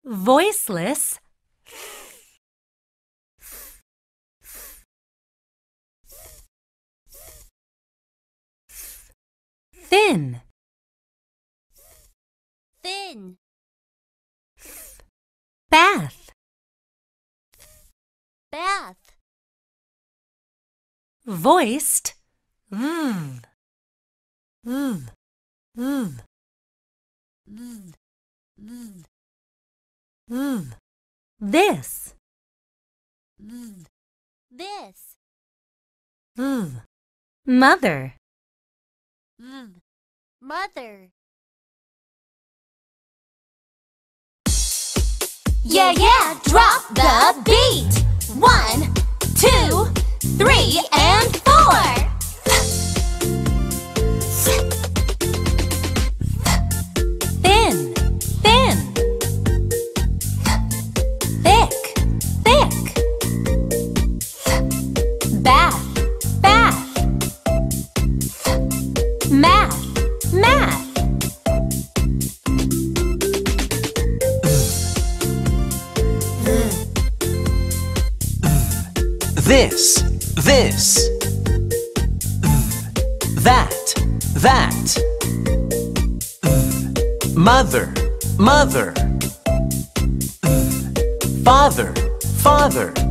voiceless, thin, thin, bath, bath, voiced, this, this, mother, mother. Yeah, yeah, drop the beat. 1, 2, 3, and 4. thin, thin, thick, thick, bath, bath, math, math, This, that, mother, mother, father, father.